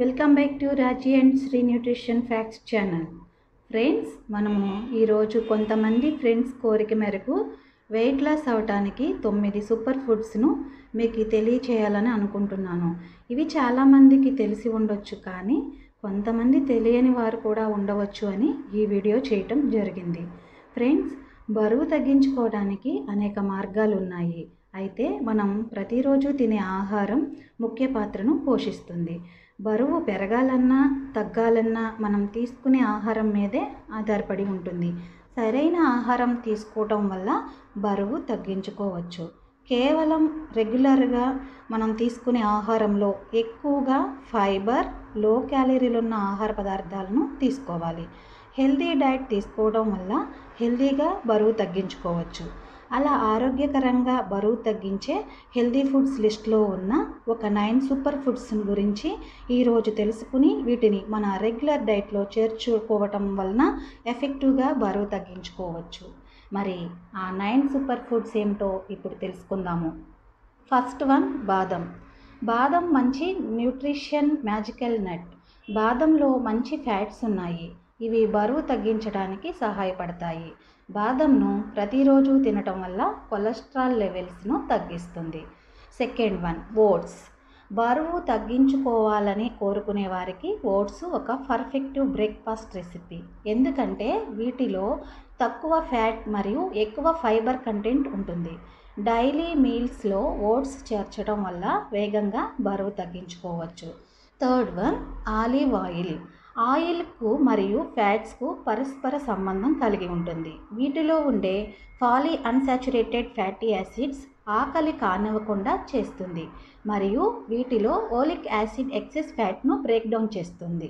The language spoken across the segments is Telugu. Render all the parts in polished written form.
Welcome back to Raji and Sri nutrition facts channel. Friends, మనము ఈరోజు కొంతమంది ఫ్రెండ్స్ కోరిక మేరకు వెయిట్ లాస్ అవడానికి 9 సూపర్ ఫుడ్స్ను మీకు తెలియచేయాలని అనుకుంటున్నాను. ఇవి చాలామందికి తెలిసి ఉండొచ్చు, కానీ కొంతమంది తెలియని వారు కూడా ఉండవచ్చు అని ఈ వీడియో చేయటం జరిగింది. ఫ్రెండ్స్, బరువు తగ్గించుకోవడానికి అనేక మార్గాలు ఉన్నాయి. అయితే మనం ప్రతిరోజు తినే ఆహారం ముఖ్య పాత్రను పోషిస్తుంది. బరువు పెరగాలన్నా తగ్గాలన్నా మనం తీసుకునే ఆహారం మీదే ఆధారపడి ఉంటుంది. సరైన ఆహారం తీసుకోవటం వల్ల బరువు తగ్గించుకోవచ్చు. కేవలం రెగ్యులర్గా మనం తీసుకునే ఆహారంలో ఎక్కువగా ఫైబర్, లో క్యాలరీలు ఉన్న ఆహార పదార్థాలను తీసుకోవాలి. హెల్తీ డైట్ తీసుకోవడం వల్ల హెల్తీగా బరువు తగ్గించుకోవచ్చు. అలా ఆరోగ్యకరంగా బరువు తగ్గించే హెల్తీ ఫుడ్స్ లిస్ట్లో ఉన్న ఒక 9 సూపర్ ఫుడ్స్ గురించి ఈరోజు తెలుసుకుని వీటిని మన రెగ్యులర్ డైట్లో చేర్చుకోవటం వలన ఎఫెక్టివ్గా బరువు తగ్గించుకోవచ్చు. మరి ఆ 9 సూపర్ ఫుడ్స్ ఏమిటో ఇప్పుడు తెలుసుకుందాము. ఫస్ట్ వన్, బాదం. బాదం మంచి న్యూట్రిషన్ మ్యాజికల్ నట్. బాదంలో మంచి ఫ్యాట్స్ ఉన్నాయి. ఇవి బరువు తగ్గించడానికి సహాయపడతాయి. బాదంను ప్రతిరోజు తినటం వల్ల కొలెస్ట్రాల్ లెవెల్స్ను తగ్గిస్తుంది. Second one, oats. బరువు తగ్గించుకోవాలని కోరుకునే వారికి ఓట్స్ ఒక పర్ఫెక్ట్ బ్రేక్ఫాస్ట్ రెసిపీ. ఎందుకంటే వీటిలో తక్కువ ఫ్యాట్ మరియు ఎక్కువ ఫైబర్ కంటెంట్ ఉంటుంది. డైలీ మీల్స్లో ఓట్స్ చేర్చడం వల్ల వేగంగా బరువు తగ్గించుకోవచ్చు. Third one, olive oil. ఆయిల్కు మరియు ఫ్యాట్స్కు పరస్పర సంబంధం కలిగి ఉంటుంది. వీటిలో ఉండే పాలీ అన్సాచురేటెడ్ ఫ్యాటీ యాసిడ్స్ ఆకలి కానివ్వకుండా చేస్తుంది మరియు వీటిలో ఓలిక్ యాసిడ్ ఎక్సెస్ ఫ్యాట్ను బ్రేక్ డౌన్ చేస్తుంది.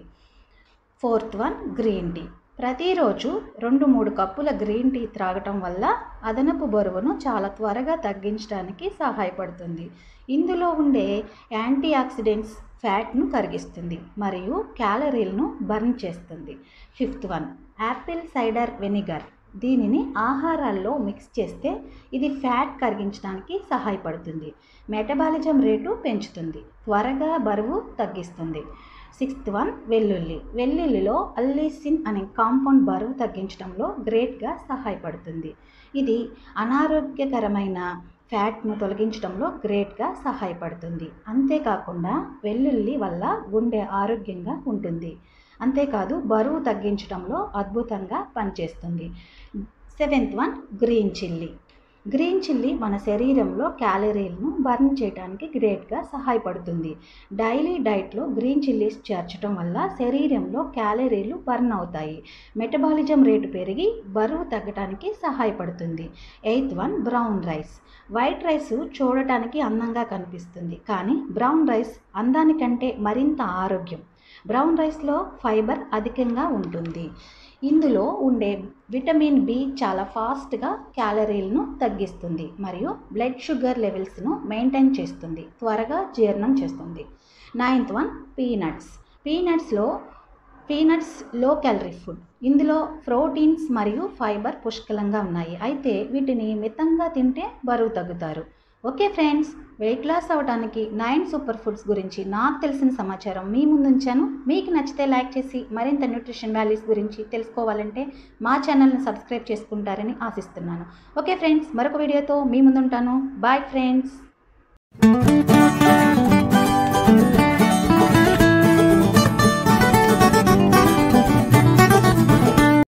Fourth one, green tea. ప్రతిరోజు 2-3 కప్పుల గ్రీన్ టీ త్రాగటం వల్ల అదనపు బరువును చాలా త్వరగా తగ్గించడానికి సహాయపడుతుంది. ఇందులో ఉండే యాంటీ ఆక్సిడెంట్స్ ఫ్యాట్ను కరిగిస్తుంది మరియు క్యాలరీలను బర్న్ చేస్తుంది. Fifth one, apple cider vinegar. దీనిని ఆహారాల్లో మిక్స్ చేస్తే ఇది ఫ్యాట్ కరిగించడానికి సహాయపడుతుంది. మెటబాలిజం రేటు పెంచుతుంది, త్వరగా బరువు తగ్గిస్తుంది. సిక్స్త్ వన్, వెల్లుల్లి. వెల్లుల్లిలో అల్లీసిన్ అనే కాంపౌండ్ బరువు తగ్గించడంలో గ్రేట్గా సహాయపడుతుంది. ఇది అనారోగ్యకరమైన ఫ్యాట్ను తొలగించడంలో గ్రేట్గా సహాయపడుతుంది. అంతేకాకుండా వెల్లుల్లి వల్ల గుండె ఆరోగ్యంగా ఉంటుంది. అంతేకాదు బరువు తగ్గించడంలో అద్భుతంగా పనిచేస్తుంది. Seventh one, green chilli. Green chilli మన శరీరంలో క్యాలరీలను బర్న్ చేయడానికి గ్రేట్గా సహాయపడుతుంది. డైలీ డైట్లో గ్రీన్ చిల్లీస్ చేర్చడం వల్ల శరీరంలో క్యాలరీలు బర్న్ అవుతాయి. మెటబాలిజం రేటు పెరిగి బరువు తగ్గడానికి సహాయపడుతుంది. Eighth one, brown rice. White rice చూడటానికి అందంగా కనిపిస్తుంది, కానీ బ్రౌన్ రైస్ అందానికంటే మరింత ఆరోగ్యం. బ్రౌన్ రైస్లో ఫైబర్ అధికంగా ఉంటుంది. ఇందులో ఉండే విటమిన్ బి చాలా ఫాస్ట్గా క్యాలరీలను తగ్గిస్తుంది మరియు బ్లడ్ షుగర్ లెవెల్స్ను మెయింటైన్ చేస్తుంది, త్వరగా జీర్ణం చేస్తుంది. Ninth one, peanuts. Peanuts low calorie food. ఇందులో ప్రోటీన్స్ మరియు ఫైబర్ పుష్కలంగా ఉన్నాయి. అయితే వీటిని మితంగా తింటే బరువు తగ్గుతారు. ఓకే ఫ్రెండ్స్, వెయిట్ లాస్ అవ్వడానికి 9 సూపర్ ఫుడ్స్ గురించి నాకు తెలిసిన సమాచారం మీ ముందు ఉంచాను. మీకు నచ్చితే లైక్ చేసి మరింత న్యూట్రిషన్ వాల్యూస్ గురించి తెలుసుకోవాలంటే మా ఛానల్ని సబ్స్క్రైబ్ చేసుకుంటారని ఆశిస్తున్నాను. ఓకే ఫ్రెండ్స్, మరొక వీడియోతో మీ ముందు ఉంటాను. Bye friends.